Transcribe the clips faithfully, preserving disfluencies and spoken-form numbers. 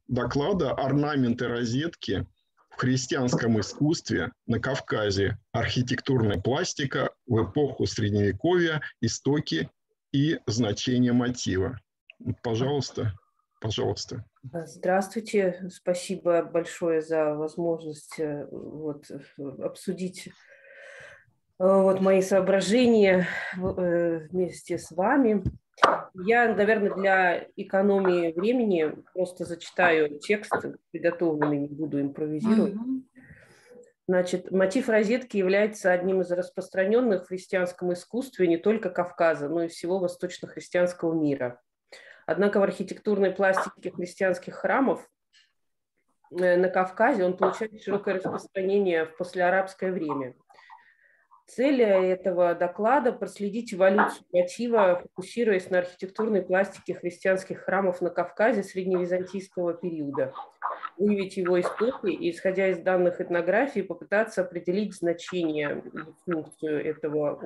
доклада «Орнаменты розетки в христианском искусстве на Кавказе. Архитектурная пластика в эпоху Средневековья. Истоки и значение мотива». Пожалуйста, пожалуйста. Здравствуйте. Спасибо большое за возможность вот, обсудить вот, мои соображения вместе с вами. Я, наверное, для экономии времени просто зачитаю текст, приготовленный, не буду импровизировать. Значит, мотив розетки является одним из распространенных в христианском искусстве не только Кавказа, но и всего восточно-христианского мира. Однако в архитектурной пластике христианских храмов на Кавказе он получает широкое распространение в послеарабское время. Цель этого доклада – проследить эволюцию мотива, фокусируясь на архитектурной пластике христианских храмов на Кавказе средневизантийского периода, выявить его истоки и, исходя из данных этнографии, попытаться определить значение и функцию этого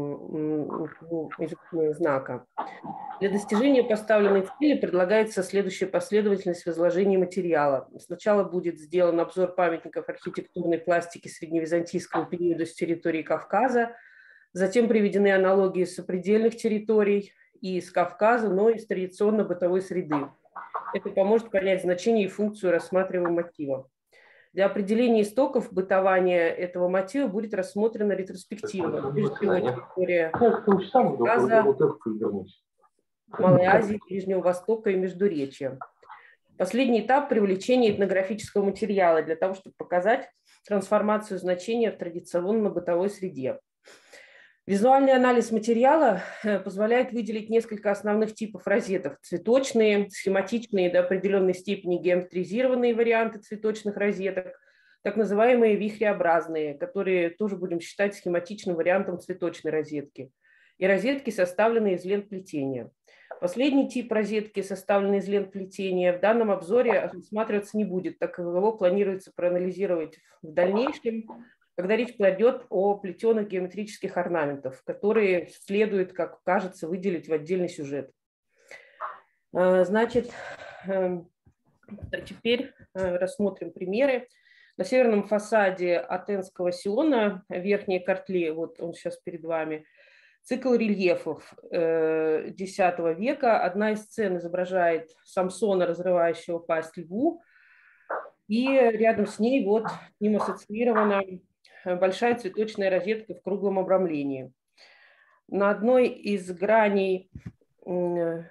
знака. Для достижения поставленной цели предлагается следующая последовательность в изложении материала. Сначала будет сделан обзор памятников архитектурной пластики средневизантийского периода с территории Кавказа, затем приведены аналогии с сопредельных территорий и из Кавказа, но и из традиционно-бытовой среды. Это поможет понять значение и функцию рассматриваемого мотива. Для определения истоков бытования этого мотива будет рассмотрена ретроспективно. Прежде всего, территория Кавказа, Малой Азии, Ближнего Востока и Междуречья. Последний этап – привлечение этнографического материала для того, чтобы показать трансформацию значения в традиционно-бытовой среде. Визуальный анализ материала позволяет выделить несколько основных типов розеток. Цветочные, схематичные, до определенной степени геометризированные варианты цветочных розеток, так называемые вихреобразные, которые тоже будем считать схематичным вариантом цветочной розетки, и розетки, составленные из лент плетения. Последний тип розетки, составленный из лент плетения, в данном обзоре рассматриваться не будет, так как его планируется проанализировать в дальнейшем, когда речь пойдет о плетеных геометрических орнаментах, которые следует, как кажется, выделить в отдельный сюжет. Значит, теперь рассмотрим примеры. На северном фасаде Атенского Сиона, верхние кортли, вот он сейчас перед вами, цикл рельефов десятого века. Одна из сцен изображает Самсона, разрывающего пасть льву, и рядом с ней вот с ним ассоциирована большая цветочная розетка в круглом обрамлении. На одной из граней... Ой.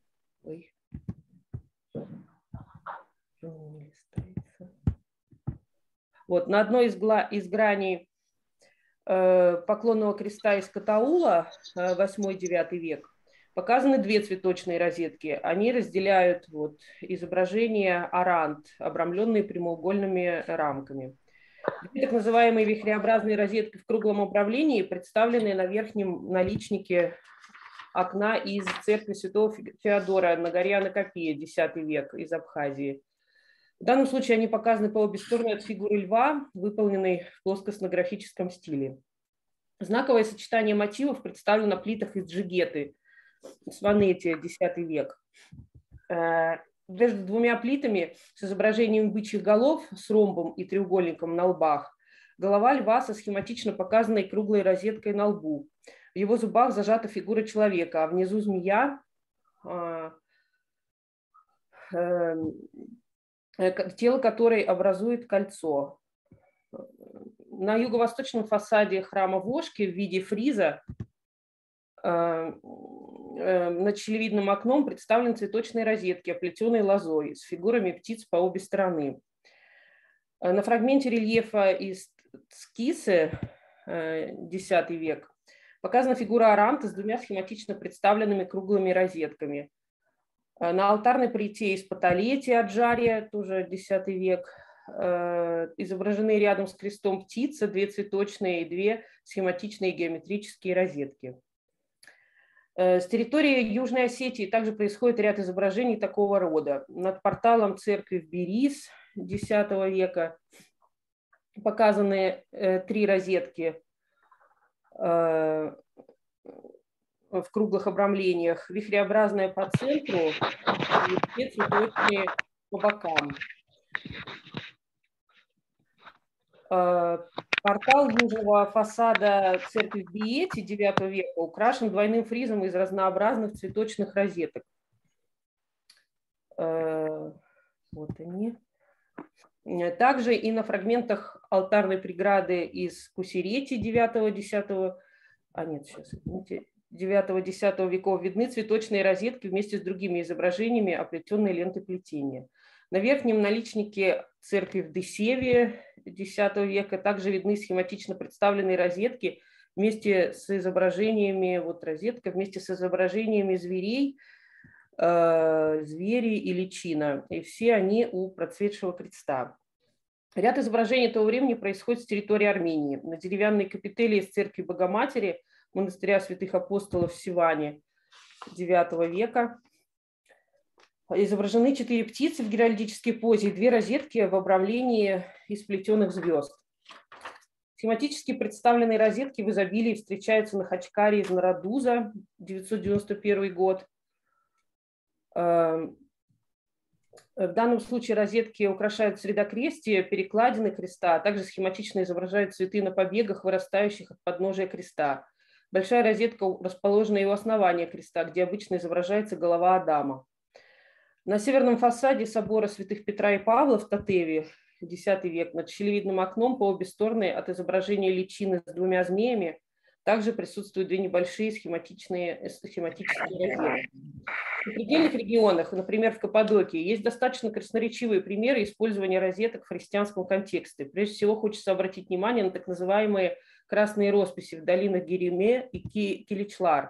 Вот, на одной из, гла... из граней э, поклонного креста из Катаула, э, восьмой-девятый век, показаны две цветочные розетки. Они разделяют вот, изображение арант, обрамленные прямоугольными рамками. Две так называемые вихреобразные розетки в круглом управлении, представленные на верхнем наличнике окна из церкви святого Феодора на горе Анакопия, десятый век, из Абхазии. В данном случае они показаны по обе стороны от фигуры льва, выполненной в плоскостнографическом стиле. Знаковое сочетание мотивов представлено на плитах из джигеты, сванетия, десятый век. Между двумя плитами с изображением бычьих голов с ромбом и треугольником на лбах голова льва со схематично показанной круглой розеткой на лбу. В его зубах зажата фигура человека, а внизу змея, тело которой образует кольцо. На юго-восточном фасаде храма Вошки в виде фриза над щелевидным окном представлены цветочные розетки, оплетенные лозой, с фигурами птиц по обе стороны. На фрагменте рельефа из скисы, десятый век, показана фигура аранта с двумя схематично представленными круглыми розетками. На алтарной плите из паталетия Аджария, тоже десятый век, изображены рядом с крестом птицы, две цветочные и две схематичные геометрические розетки. С территории Южной Осетии также происходит ряд изображений такого рода. Над порталом церкви в Берис десятого века показаны три розетки в круглых обрамлениях, вихреобразная по центру и две цветочные по бокам. Портал южного фасада церкви в Биете девятого века украшен двойным фризом из разнообразных цветочных розеток. Вот они. Также и на фрагментах алтарной преграды из Кусерети девятого-десятого, а нет, сейчас, извините, девятого-десятого веков видны цветочные розетки вместе с другими изображениями, оплетенные лентой плетения. На верхнем наличнике церкви в Десеве десятого века также видны схематично представленные розетки вместе с изображениями, вот розетка вместе с изображениями зверей, э, звери и личина, и все они у процветшего креста. Ряд изображений того времени происходит с территории Армении. На деревянной капители из церкви Богоматери монастыря святых апостолов в Сиване девятого века изображены четыре птицы в геральдической позе и две розетки в обрамлении из плетеных звезд. Схематически представленные розетки в изобилии встречаются на Хачкаре из Нарадуза, девятьсот девяносто первый год. В данном случае розетки украшают средокрестие, перекладины креста, а также схематично изображают цветы на побегах, вырастающих от подножия креста. Большая розетка расположена и у основания креста, где обычно изображается голова Адама. На северном фасаде собора святых Петра и Павла в Татеве, десятый век, над щелевидным окном по обе стороны от изображения личины с двумя змеями также присутствуют две небольшие схематичные, схематические розетки. В предельных регионах, например, в Каппадокии, есть достаточно красноречивые примеры использования розеток в христианском контексте. Прежде всего, хочется обратить внимание на так называемые красные росписи в долинах Гереме и Киличлар.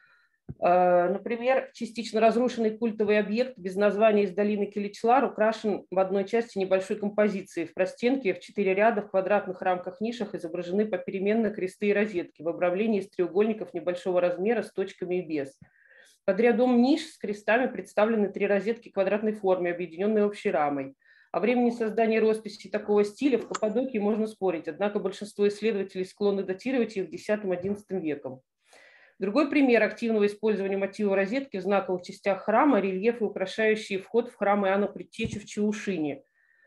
Например, частично разрушенный культовый объект без названия из долины Киличлар украшен в одной части небольшой композицией. В простенке в четыре ряда в квадратных рамках-нишах изображены попеременно кресты и розетки в обрамлении из треугольников небольшого размера с точками и без. Под рядом ниш с крестами представлены три розетки в квадратной форме, объединенные общей рамой. О времени создания росписи такого стиля в Каппадокии можно спорить, однако большинство исследователей склонны датировать их десятым-одиннадцатым веком. Другой пример активного использования мотива розетки в знаковых частях храма – рельефы, украшающие вход в храм Иоанна Предтечи в Чаушине.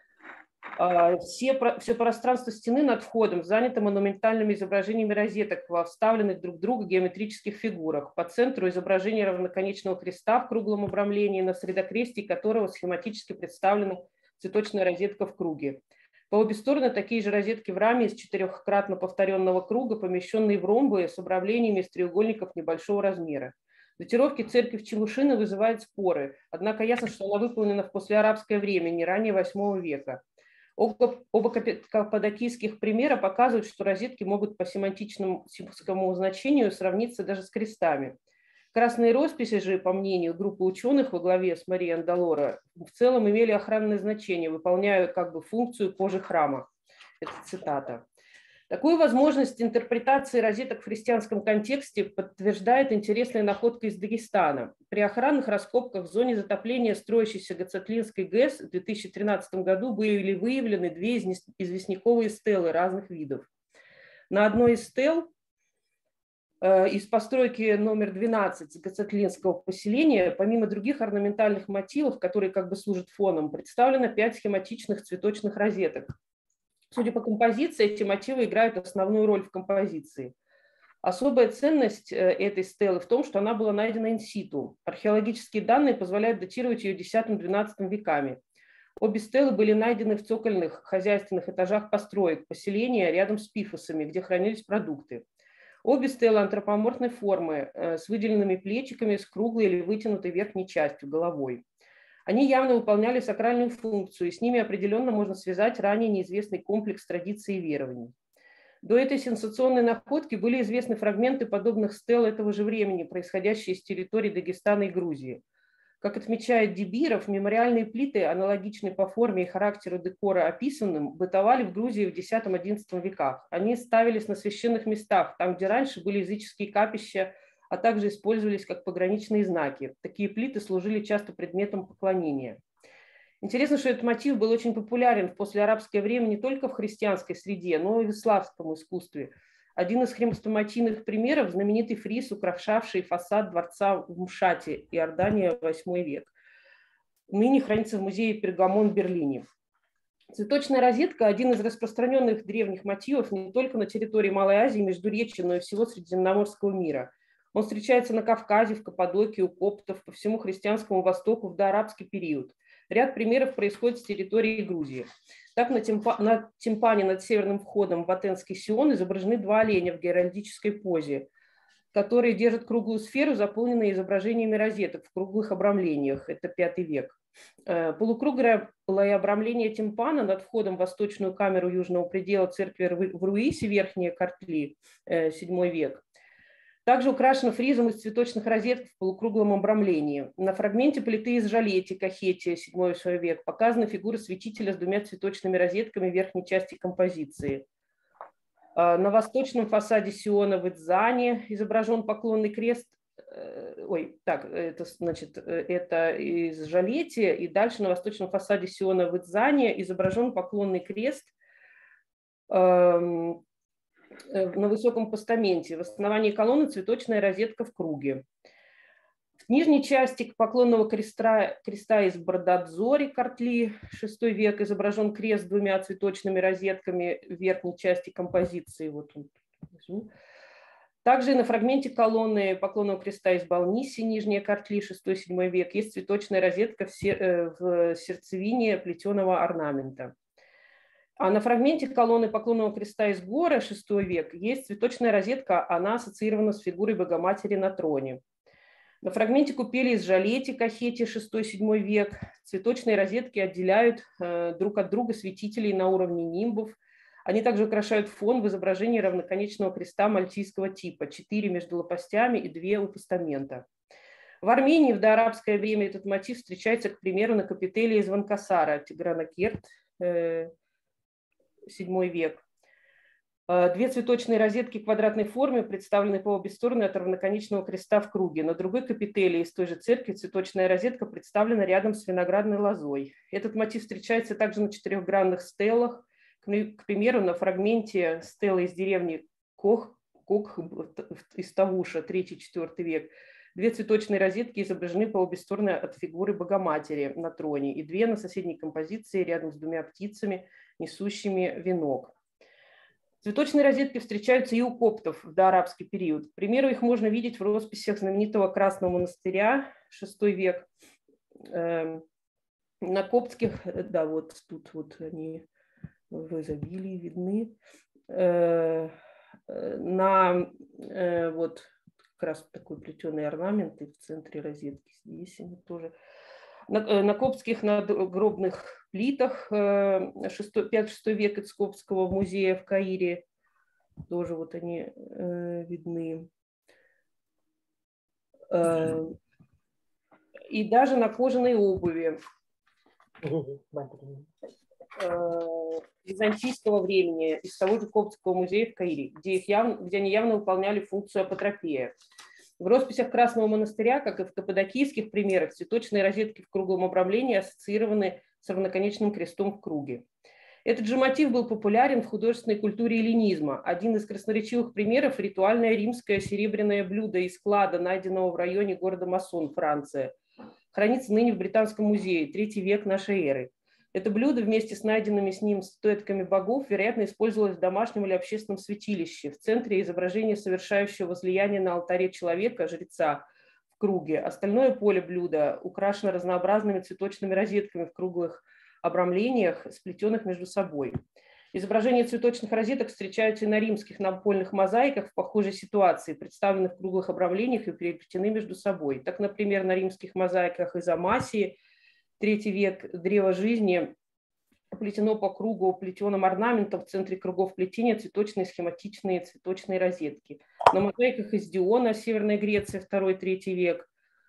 Все, все пространство стены над входом занято монументальными изображениями розеток во вставленных друг в друга геометрических фигурах. По центру изображение равноконечного креста в круглом обрамлении, на средокрестии которого схематически представлена цветочная розетка в круге. По обе стороны такие же розетки в раме из четырехкратно повторенного круга, помещенные в ромбы с обрамлениями из треугольников небольшого размера. Датировки церкви в Чаушино вызывают споры, однако ясно, что она выполнена в послеарабское время, не ранее восьмого века. Оба, оба каппадокийских примера показывают, что розетки могут по семантичному значению сравниться даже с крестами. Красные росписи же, по мнению группы ученых во главе с Марией Андалора, в целом имели охранное значение, выполняя как бы функцию кожи храма. Это цитата. Такую возможность интерпретации розеток в христианском контексте подтверждает интересная находка из Дагестана. При охранных раскопках в зоне затопления строящейся Гацатлинской ГЭС в две тысячи тринадцатом году были выявлены две известняковые стелы разных видов. На одной из стел из постройки номер двенадцать Гацатлинского поселения, помимо других орнаментальных мотивов, которые как бы служат фоном, представлено пять схематичных цветочных розеток. Судя по композиции, эти мотивы играют основную роль в композиции. Особая ценность этой стелы в том, что она была найдена инситу. Археологические данные позволяют датировать ее десятым-двенадцатым веками. Обе стелы были найдены в цокольных хозяйственных этажах построек поселения рядом с пифосами, где хранились продукты. Обе стелы антропоморфной формы с выделенными плечиками, с круглой или вытянутой верхней частью, головой. Они явно выполняли сакральную функцию, и с ними определенно можно связать ранее неизвестный комплекс традиций и верований. До этой сенсационной находки были известны фрагменты подобных стел этого же времени, происходящие с территории Дагестана и Грузии. Как отмечает Дебиров, мемориальные плиты, аналогичные по форме и характеру декора описанным, бытовали в Грузии в десятом-одиннадцатом веках. Они ставились на священных местах, там, где раньше были языческие капища, а также использовались как пограничные знаки. Такие плиты служили часто предметом поклонения. Интересно, что этот мотив был очень популярен в послеарабское время не только в христианской среде, но и в исламском искусстве. Один из хрестоматийных примеров – знаменитый фриз, украшавший фасад дворца в Мшате, Иордания, восьмой век. ныне хранится в музее Пергамон в Берлине. Цветочная розетка – один из распространенных древних мотивов не только на территории Малой Азии, Междуречья, но и всего Средиземноморского мира. Он встречается на Кавказе, в Каппадокии, у коптов, по всему христианскому Востоку в доарабский период. Ряд примеров происходит с территории Грузии. Так, на, тимпа, на тимпане над северным входом в Атенский Сион изображены два оленя в геральдической позе, которые держат круглую сферу, заполненную изображениями розеток в круглых обрамлениях. Это пятый век. Полукруглое обрамление тимпана над входом в восточную камеру южного предела церкви в Руисе, верхние картли, седьмой век. Также украшено фризом из цветочных розеток в полукруглом обрамлении. На фрагменте плиты из жалети, кахетия, седьмой век, показана фигура святителя с двумя цветочными розетками в верхней части композиции. На восточном фасаде Сиона в Идзане изображен поклонный крест. Ой, так, это, значит, это из жалети, и дальше на восточном фасаде Сиона в Идзане изображен поклонный крест э, на высоком постаменте. В основании колонны цветочная розетка в круге. В нижней части поклонного креста, креста из Бардадзори, Картли, шестой век, изображен крест с двумя цветочными розетками в верхней части композиции. Вот он. Также на фрагменте колонны поклонного креста из Балниси, нижняя Картли, шестой-седьмой век, есть цветочная розетка в сердцевине плетеного орнамента. А на фрагменте колонны поклонного креста из Гора, шестой век, есть цветочная розетка, она ассоциирована с фигурой Богоматери на троне. На фрагменте купели из жалети, кахети, шестой-седьмой век, цветочные розетки отделяют э, друг от друга святителей на уровне нимбов. Они также украшают фон в изображении равноконечного креста мальтийского типа, четыре между лопастями и две у постамента. В Армении в доарабское время этот мотив встречается, к примеру, на капители из Ванкасара, Тигранакерт, э, седьмой век. Две цветочные розетки в квадратной форме представлены по обе стороны от равноконечного креста в круге. На другой капители из той же церкви цветочная розетка представлена рядом с виноградной лозой. Этот мотив встречается также на четырехгранных стеллах. К примеру, на фрагменте стелы из деревни Кох, Кох из Тавуша, третий-четвёртый век, две цветочные розетки изображены по обе стороны от фигуры Богоматери на троне, и две на соседней композиции рядом с двумя птицами, несущими венок. Цветочные розетки встречаются и у коптов в доарабский период. К примеру, их можно видеть в росписях знаменитого Красного монастыря, шестой век. На коптских, да, вот тут вот они в изобилии видны. На вот как раз такой плетеный орнамент, и в центре розетки здесь они тоже. На, на коптских надгробных плитах пятый-шестой век из Коптского музея в Каире тоже вот они э, видны. Э, и даже на кожаной обуви э, византийского времени из того же Коптского музея в Каире, где, их явно, где они явно выполняли функцию апотропея. В росписях Красного монастыря, как и в каппадокийских примерах, цветочные розетки в круглом обрамлении ассоциированы с равноконечным крестом в круге. Этот же мотив был популярен в художественной культуре эллинизма. Один из красноречивых примеров – ритуальное римское серебряное блюдо из клада, найденного в районе города Массон, Франция. Хранится ныне в Британском музее, третий век нашей эры. Это блюдо вместе с найденными с ним статуэтками богов, вероятно, использовалось в домашнем или общественном святилище. В центре изображение совершающего возлияние на алтаре человека, жреца, в круге. Остальное поле блюда украшено разнообразными цветочными розетками в круглых обрамлениях, сплетенных между собой. Изображения цветочных розеток встречаются и на римских напольных мозаиках в похожей ситуации, представленных в круглых обрамлениях и переплетены между собой. Так, например, на римских мозаиках из Амасии, третий век, древо жизни, плетено по кругу плетеным орнаментом, в центре кругов плетения цветочные схематичные цветочные розетки. На мозаиках из Диона, Северная Греция, второй-третий век,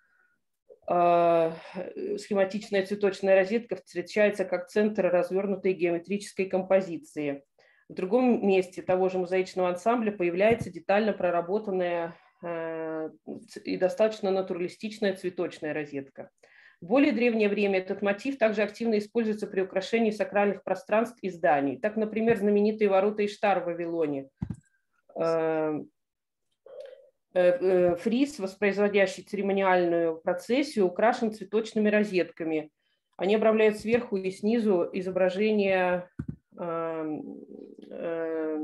схематичная цветочная розетка встречается как центр развернутой геометрической композиции. В другом месте того же мозаичного ансамбля появляется детально проработанная и достаточно натуралистичная цветочная розетка. В более древнее время этот мотив также активно используется при украшении сакральных пространств и зданий. Так, например, знаменитые ворота Иштар в Вавилоне. Фриз, воспроизводящий церемониальную процессию, украшен цветочными розетками. Они обрамляют сверху и снизу изображение э, э,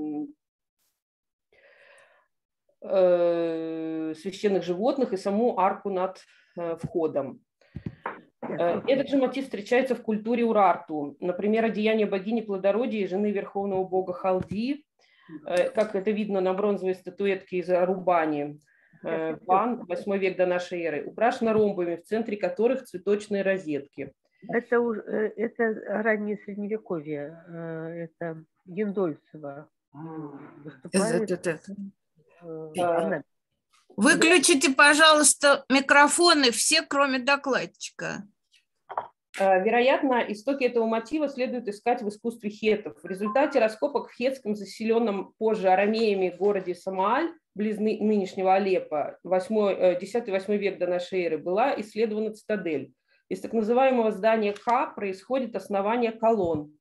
э, священных животных и саму арку над э, входом. Этот же мотив встречается в культуре Урарту. Например, одеяние богини плодородия и жены верховного бога Халди, как это видно на бронзовой статуэтке из Арубани, Ван, восьмой век до нашей эры, украшена ромбами, в центре которых цветочные розетки. Это, это раннее средневековье, это Яндольцева выступает. Это, это. Она... Выключите, пожалуйста, микрофоны все, кроме докладчика. Вероятно, истоки этого мотива следует искать в искусстве хеттов. В результате раскопок в хеттском, заселенном позже арамеями городе Самааль, близ нынешнего Алеппо, десятый-восьмой век до нашей эры, была исследована цитадель. Из так называемого здания Ка происходит основание колонн,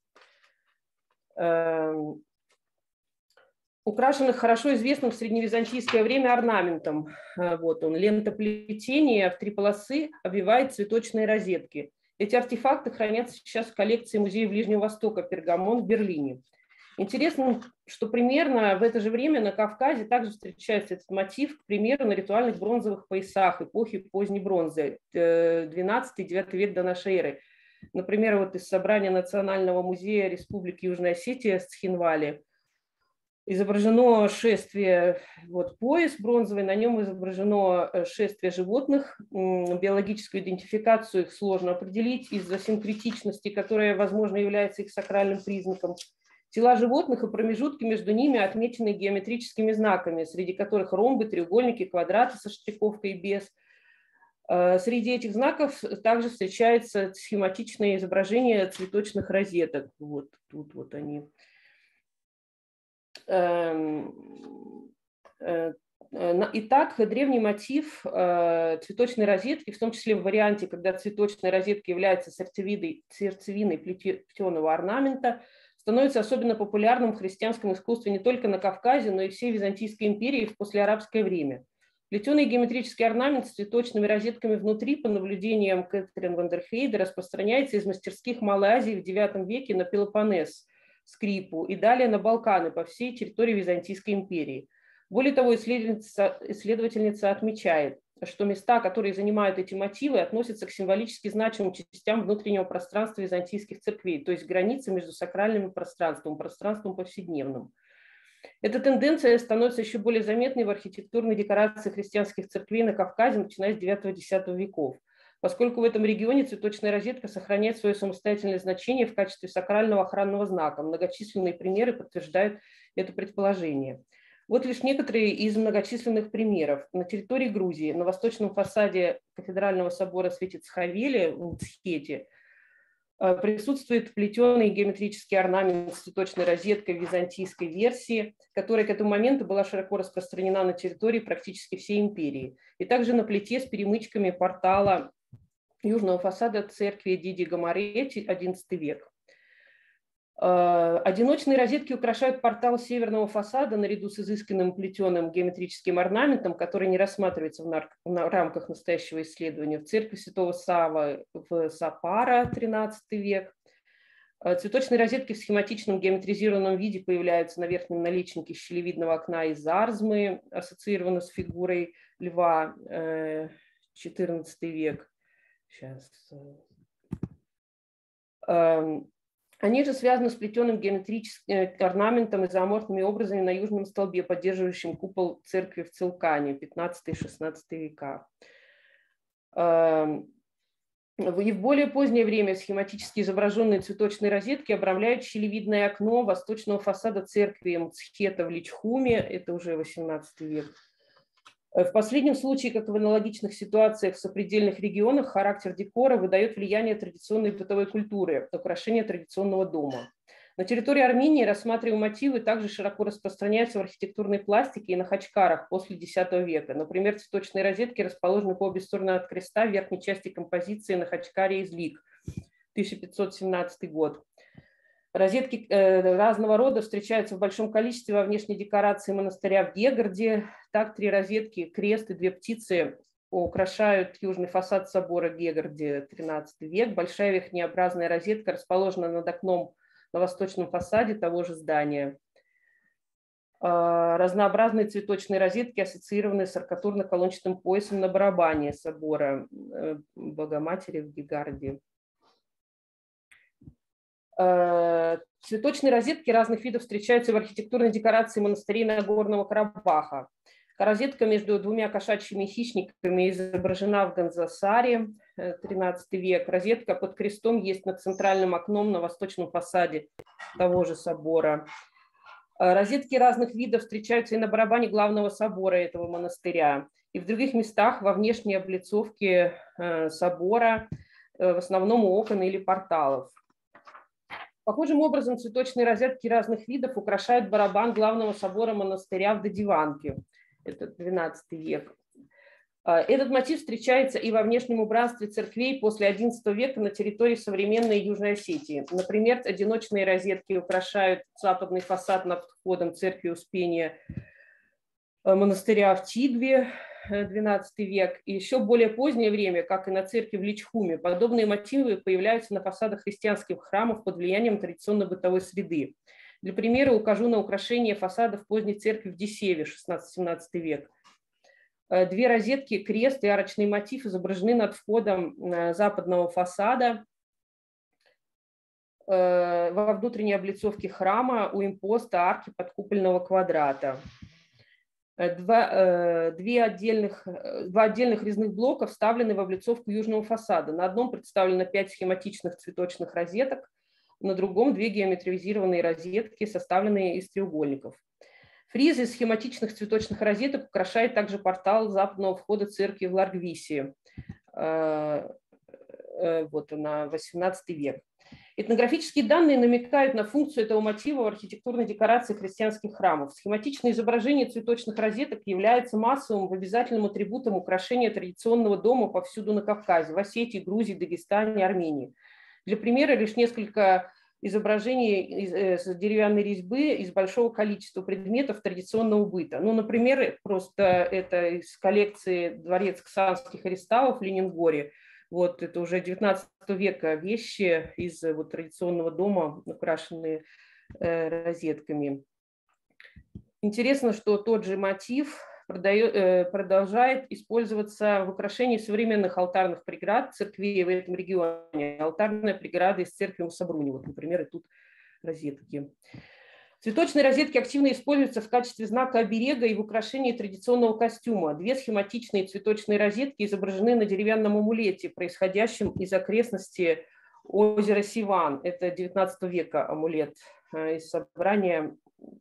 украшенных хорошо известным в средневизантийское время орнаментом. Вот он, лентоплетение в три полосы обвивает цветочные розетки. Эти артефакты хранятся сейчас в коллекции Музея Ближнего Востока «Пергамон» в Берлине. Интересно, что примерно в это же время на Кавказе также встречается этот мотив, к примеру, на ритуальных бронзовых поясах эпохи поздней бронзы, двенадцатый-девятый век до нашей эры. Например, вот из собрания Национального музея Республики Южная Осетия с Цхинвали изображено шествие, вот пояс бронзовый, на нем изображено шествие животных. Биологическую идентификацию их сложно определить из-за синкретичности, которая, возможно, является их сакральным признаком. Тела животных и промежутки между ними отмечены геометрическими знаками, среди которых ромбы, треугольники, квадраты со штриховкой и без. Среди этих знаков также встречается схематичное изображение цветочных розеток. Вот тут вот они. Итак, древний мотив цветочной розетки, в том числе в варианте, когда цветочная розетка является сердцевиной, сердцевиной плетеного орнамента, становится особенно популярным в христианском искусстве не только на Кавказе, но и всей Византийской империи в послеарабское время. Плетеный геометрический орнамент с цветочными розетками внутри, по наблюдениям Кэтрин Вандерхейда, распространяется из мастерских Малой Азии в девятом веке на Пелопоннес, Скрипу и далее на Балканы по всей территории Византийской империи. Более того, исследовательница, исследовательница отмечает, что места, которые занимают эти мотивы, относятся к символически значимым частям внутреннего пространства византийских церквей, то есть границы между сакральным пространством, пространством повседневным. Эта тенденция становится еще более заметной в архитектурной декорации христианских церквей на Кавказе, начиная с девятого-десятого веков, поскольку в этом регионе цветочная розетка сохраняет свое самостоятельное значение в качестве сакрального охранного знака. Многочисленные примеры подтверждают это предположение. Вот лишь некоторые из многочисленных примеров. На территории Грузии, на восточном фасаде кафедрального собора Светицховели в Мцхете присутствует плетеный геометрический орнамент с цветочной розеткой в византийской версии, которая к этому моменту была широко распространена на территории практически всей империи. И также на плите с перемычками портала южного фасада церкви Диди Гамарети, одиннадцатый век. Одиночные розетки украшают портал северного фасада наряду с изысканным плетеным геометрическим орнаментом, который не рассматривается в рамках настоящего исследования. В церкви Святого Саввы в Саппоро, тринадцатый век. Цветочные розетки в схематичном геометризированном виде появляются на верхнем наличнике щелевидного окна из арзмы, ассоциированы с фигурой льва, четырнадцатый век. Сейчас. Они же связаны с плетеным геометрическим орнаментом и зооморфными образами на южном столбе, поддерживающем купол церкви в Цилкане, пятнадцатый-шестнадцатый века. И в более позднее время схематически изображенные цветочные розетки обрамляют щелевидное окно восточного фасада церкви Мцхета в Личхуме, это уже восемнадцатый век. В последнем случае, как и в аналогичных ситуациях в сопредельных регионах, характер декора выдает влияние традиционной бытовой культуры, украшения традиционного дома. На территории Армении рассматриваемые мотивы также широко распространяются в архитектурной пластике и на хачкарах после десятого века. Например, цветочные розетки расположены по обе стороны от креста в верхней части композиции на хачкаре из Лик, тысяча пятьсот семнадцатый год. Розетки разного рода встречаются в большом количестве во внешней декорации монастыря в Гегарде. Так, три розетки, крест и две птицы украшают южный фасад собора Гегарди, тринадцатый век. Большая верхнеобразная розетка расположена над окном на восточном фасаде того же здания. Разнообразные цветочные розетки ассоциированы с аркатурно-колончатым поясом на барабане собора Богоматери в Гегарде. Цветочные розетки разных видов встречаются в архитектурной декорации монастырей Нагорного Карабаха. Розетка между двумя кошачьими хищниками изображена в Ганзасаре, тринадцатый век. Розетка под крестом есть над центральным окном на восточном фасаде того же собора. Розетки разных видов встречаются и на барабане главного собора этого монастыря, и в других местах во внешней облицовке собора, в основном у окон или порталов. Похожим образом цветочные розетки разных видов украшают барабан главного собора монастыря в Додиванке. Это двенадцатый век. Этот мотив встречается и во внешнем убранстве церквей после одиннадцатого века на территории современной Южной Осетии. Например, одиночные розетки украшают западный фасад над входом церкви Успения монастыря в Тигве, двенадцатый век. И еще более позднее время, как и на церкви в Личхуме, подобные мотивы появляются на фасадах христианских храмов под влиянием традиционно-бытовой среды. Для примера укажу на украшение фасадов поздней церкви в Десеве, шестнадцатый-семнадцатый век. Две розетки, крест и арочный мотив изображены над входом западного фасада во внутренней облицовке храма у импоста арки подкупольного квадрата. Два, две отдельных, два отдельных резных блока вставлены в облицовку южного фасада. На одном представлено пять схематичных цветочных розеток, на другом две геометризированные розетки, составленные из треугольников. Фриз из схематичных цветочных розеток украшает также портал западного входа церкви в Ларгвисе. Вот она, восемнадцатый век. Этнографические данные намекают на функцию этого мотива в архитектурной декорации христианских храмов. Схематичное изображение цветочных розеток является массовым обязательным атрибутом украшения традиционного дома повсюду на Кавказе, в Осетии, Грузии, Дагестане, Армении. Для примера лишь несколько изображений из деревянной резьбы из большого количества предметов традиционного быта. Ну, например, просто это из коллекции «Дворец ксанских ареставов» в Ленингоре. Вот это уже девятнадцатого века вещи из вот, традиционного дома, украшенные э, розетками. Интересно, что тот же мотив продает, э, продолжает использоваться в украшении современных алтарных преград церквей в этом регионе. Алтарная преграда из церкви Мусабруни, вот, например, и тут розетки. Цветочные розетки активно используются в качестве знака оберега и в украшении традиционного костюма. Две схематичные цветочные розетки изображены на деревянном амулете, происходящем из окрестностей озера Сиван. Это девятнадцатого века амулет из собрания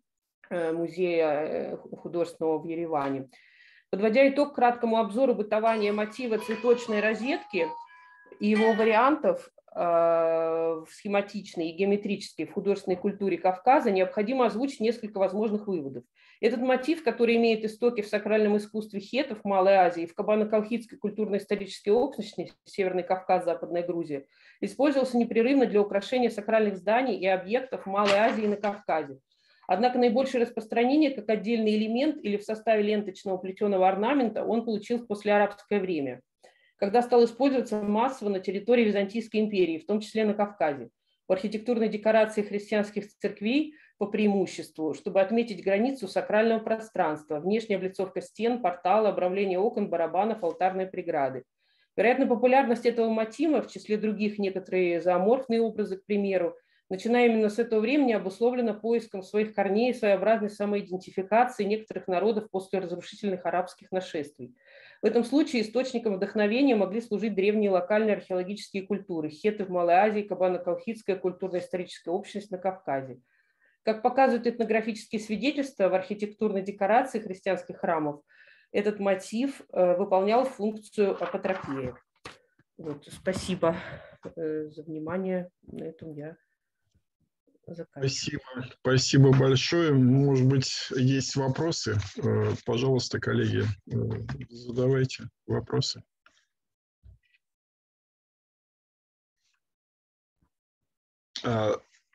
музея художественного в Ереване. Подводя итог краткому обзору бытования мотива цветочной розетки и его вариантов, в схематичной и геометрической в художественной культуре Кавказа, необходимо озвучить несколько возможных выводов. Этот мотив, который имеет истоки в сакральном искусстве хеттов в Малой Азии и в кабано-колхидской культурно-исторической общности Северный Кавказ, Западная Грузия, использовался непрерывно для украшения сакральных зданий и объектов в Малой Азии и на Кавказе. Однако наибольшее распространение как отдельный элемент или в составе ленточного плетеного орнамента он получил в послеарабское время, когда стал использоваться массово на территории Византийской империи, в том числе на Кавказе, в архитектурной декорации христианских церквей по преимуществу, чтобы отметить границу сакрального пространства, внешняя облицовка стен, портала, обрамление окон, барабанов, алтарной преграды. Вероятно, популярность этого мотива, в числе других некоторые зооморфные образы, к примеру, начиная именно с этого времени, обусловлена поиском своих корней и своеобразной самоидентификации некоторых народов после разрушительных арабских нашествий. В этом случае источником вдохновения могли служить древние локальные археологические культуры – хетты в Малой Азии, кабано-колхидская культурно-историческая общность на Кавказе. Как показывают этнографические свидетельства, в архитектурной декорации христианских храмов этот мотив выполнял функцию апотропеи. Вот, спасибо за внимание. На этом я заканчиваю. Спасибо. Спасибо большое. Может быть, есть вопросы? Пожалуйста, коллеги, задавайте вопросы.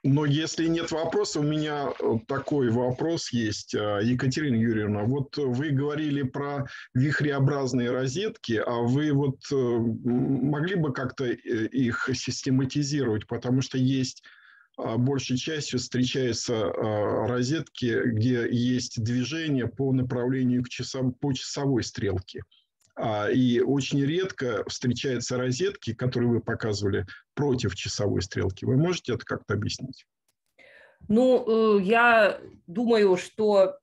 Но если нет вопроса, у меня такой вопрос есть. Екатерина Юрьевна, вот вы говорили про вихреобразные розетки, а вы вот могли бы как-то их систематизировать, потому что есть большей частью встречаются розетки, где есть движение по направлению к часов, по часовой стрелке. И очень редко встречаются розетки, которые вы показывали, против часовой стрелки. Вы можете это как-то объяснить? Ну, я думаю, что...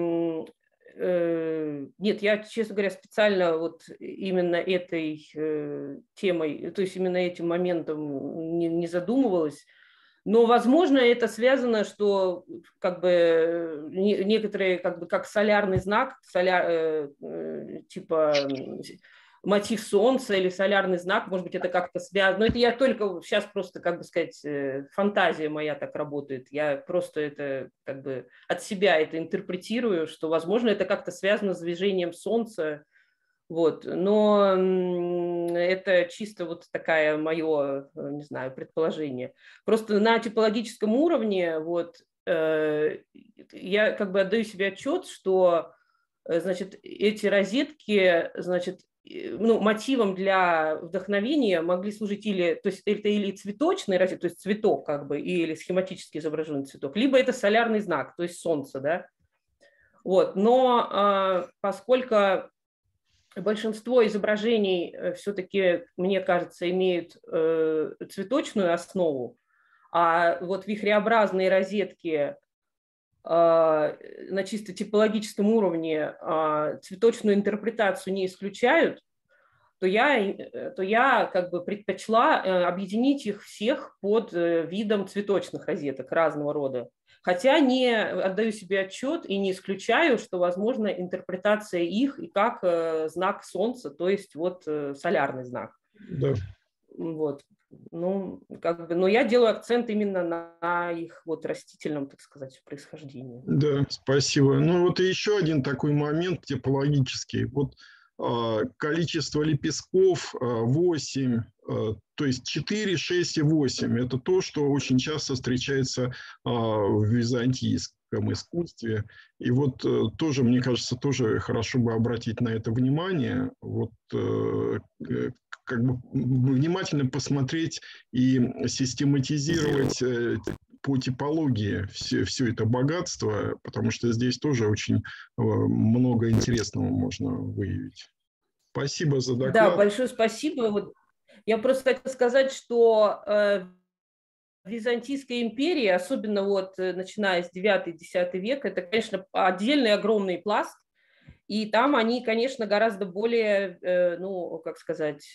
Нет, я, честно говоря, специально вот именно этой темой, то есть именно этим моментом не, не задумывалась. Но, возможно, это связано, что как бы некоторые, как бы как солярный знак, соля, э, типа мотив солнца или солярный знак, может быть, это как-то связано. Но это я только сейчас просто, как бы сказать, фантазия моя так работает. Я просто это как бы от себя это интерпретирую, что, возможно, это как-то связано с движением солнца. Вот. Но это чисто вот такое мое, не знаю, предположение. Просто на типологическом уровне вот, э, я как бы отдаю себе отчет, что значит, эти розетки, значит, ну, мотивом для вдохновения могли служить или, то есть это или цветочный розетка, то есть цветок как бы, или схематически изображенный цветок, либо это солярный знак, то есть солнце, да. Вот. Но э, поскольку большинство изображений все-таки, мне кажется, имеют э, цветочную основу, а вот вихреобразные розетки э, на чисто типологическом уровне э, цветочную интерпретацию не исключают, то я, то я как бы предпочла э, объединить их всех под э, видом цветочных розеток разного рода. Хотя не отдаю себе отчет и не исключаю, что возможно интерпретация их и как э, знак солнца, то есть вот э, солярный знак. Да. Вот. Ну, как бы, но я делаю акцент именно на, на их вот растительном, так сказать, происхождении. Да, спасибо. Ну вот и еще один такой момент типологический. Вот э, количество лепестков э, восемь, э, то есть четыре, шесть и восемь. Это то, что очень часто встречается э, в византийском искусстве. И вот э, тоже, мне кажется, тоже хорошо бы обратить на это внимание. Вот э, как бы внимательно посмотреть и систематизировать э, по типологии все, все это богатство, потому что здесь тоже очень много интересного можно выявить. Спасибо за доклад. Да, большое спасибо. Вот я просто хотела сказать, что э, в Византийской империи, особенно вот начиная с девятого-десятого века, это, конечно, отдельный огромный пласт, и там они, конечно, гораздо более, э, ну, как сказать,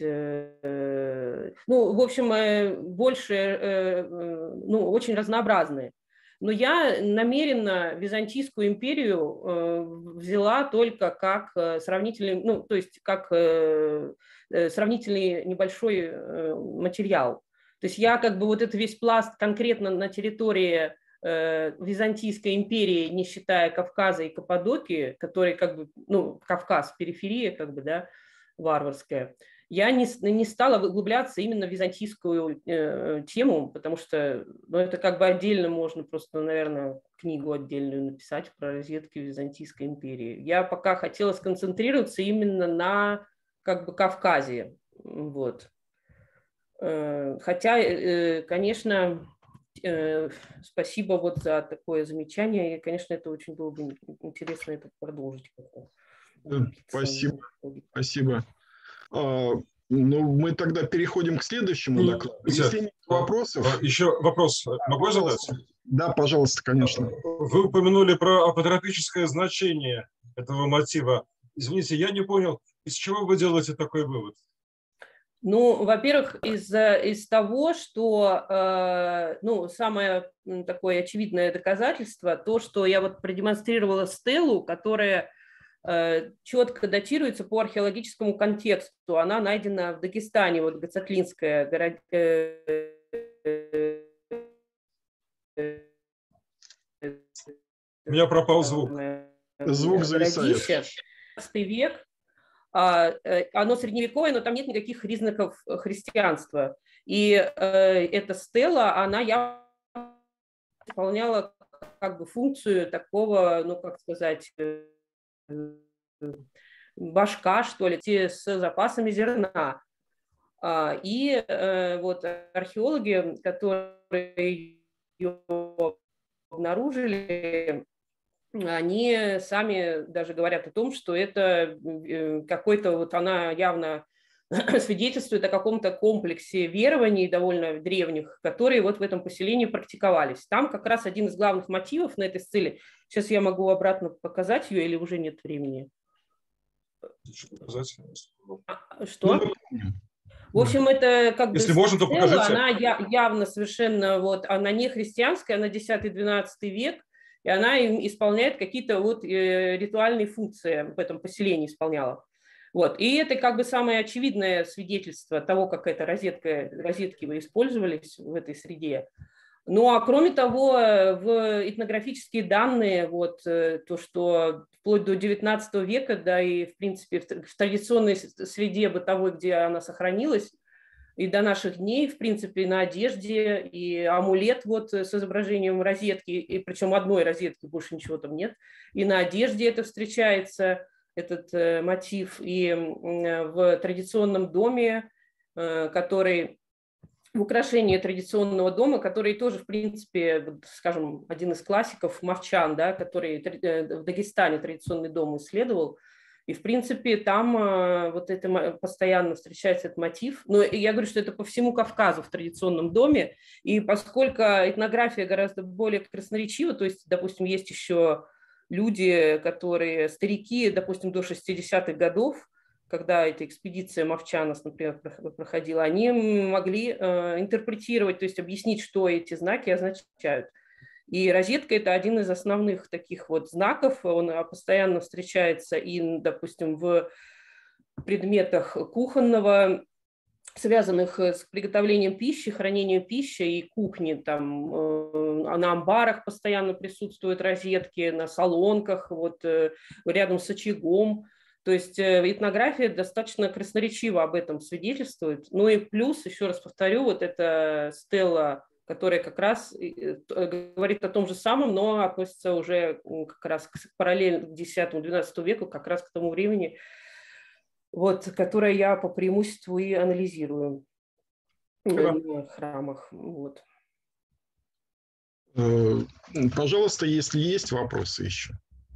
э, ну, в общем, э, больше, э, ну, очень разнообразные. Но я намеренно Византийскую империю э, взяла только как сравнительный, ну, то есть как э, сравнительный небольшой э, материал. То есть я как бы вот этот весь пласт конкретно на территории Византийской империи, не считая Кавказа и Каппадокии, которые как бы, ну, Кавказ, периферия, как бы, да, варварская, я не, не стала углубляться именно в византийскую э, тему, потому что, ну, это как бы отдельно можно просто, наверное, книгу отдельную написать про розетки Византийской империи. Я пока хотела сконцентрироваться именно на, как бы, Кавказе, вот. Э, хотя, э, конечно, спасибо вот за такое замечание. И, конечно, это очень было бы интересно это продолжить. Спасибо. Спасибо. А, ну, мы тогда переходим к следующему И, докладу. Если нет вопросов... Еще вопрос. Могу задать? Да, пожалуйста, конечно. Вы упомянули про апотропическое значение этого мотива. Извините, я не понял, из чего вы делаете такой вывод? Ну, во-первых, из, из того, что, э, ну, самое такое очевидное доказательство, то, что я вот продемонстрировала стелу, которая э, четко датируется по археологическому контексту. Она найдена в Дагестане, вот Гацатлинская город... Э, У меня пропал звук. Звук зависает. шестнадцатый век. Оно средневековое, но там нет никаких признаков христианства. И э, эта стела, она явно исполняла как бы функцию такого, ну, как сказать, башка, что ли, с запасами зерна. И вот археологи, которые ее обнаружили, они сами даже говорят о том, что это какой-то, вот она явно свидетельствует о каком-то комплексе верований довольно древних, которые вот в этом поселении практиковались. Там как раз один из главных мотивов на этой стеле. Сейчас я могу обратно показать ее, или уже нет времени? Что? В общем, это как бы... Если можно, то покажите. Она явно совершенно, вот, она не христианская, она десятый-двенадцатый век, и она исполняет какие-то вот ритуальные функции в этом поселении исполняла. Вот. И это как бы самое очевидное свидетельство того, как эта розетка, розетки использовались в этой среде. Ну а кроме того, в этнографические данные, вот, то, что вплоть до девятнадцатого века, да и в принципе в традиционной среде бытовой, где она сохранилась, и до наших дней, в принципе, на одежде, и амулет вот с изображением розетки, и причем одной розетки, больше ничего там нет, и на одежде это встречается, этот э, мотив, и э, в традиционном доме, э, который, в украшении традиционного дома, который тоже, в принципе, скажем, один из классиков, Мовчан, да, который в Дагестане традиционный дом исследовал, и, в принципе, там э, вот это постоянно встречается этот мотив. Но я говорю, что это по всему Кавказу в традиционном доме, и поскольку этнография гораздо более красноречива, то есть, допустим, есть еще люди, которые, старики, допустим, до шестидесятых годов, когда эта экспедиция Мовчана, например, проходила, они могли э, интерпретировать, то есть объяснить, что эти знаки означают. И розетка – это один из основных таких вот знаков, он постоянно встречается и, допустим, в предметах кухонного, связанных с приготовлением пищи, хранением пищи и кухни. Там, э, на амбарах постоянно присутствуют розетки, на солонках, вот, э, рядом с очагом. То есть э, этнография достаточно красноречиво об этом свидетельствует. Ну и плюс, еще раз повторю, вот эта стела, которая как раз э, говорит о том же самом, но относится уже как раз к, параллельно к десятому-двенадцатому веку, как раз к тому времени, вот, которое я по преимуществу и анализирую в храмах. Вот. Пожалуйста, если есть вопросы еще.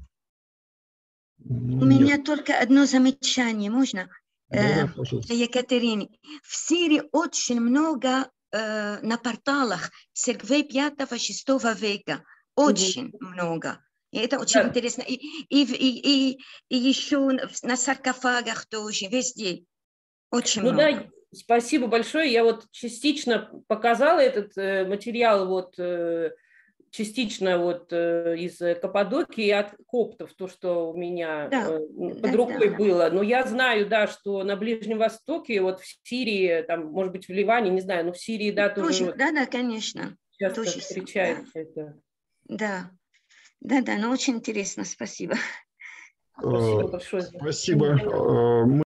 У меня только одно замечание, можно? Да, да, пожалуйста. Екатерине. В Сирии очень много э, на порталах церквей пятого-шестого века. Очень угу. много. И это очень да. интересно. И, и, и, и, и еще на саркофагах тоже, везде. Очень ну, много. Да, спасибо большое. Я вот частично показала этот э, материал, вот, э, частично вот, э, из Каппадокии и от коптов, то, что у меня да. э, под да, рукой да. было. Но я знаю, да, что на Ближнем Востоке, вот в Сирии, там, может быть, в Ливане, не знаю, но в Сирии, да, тоже. тоже да, да, конечно. Часто тоже встречается да. это. Да. Да, да, ну очень интересно, спасибо. Спасибо большое. Спасибо.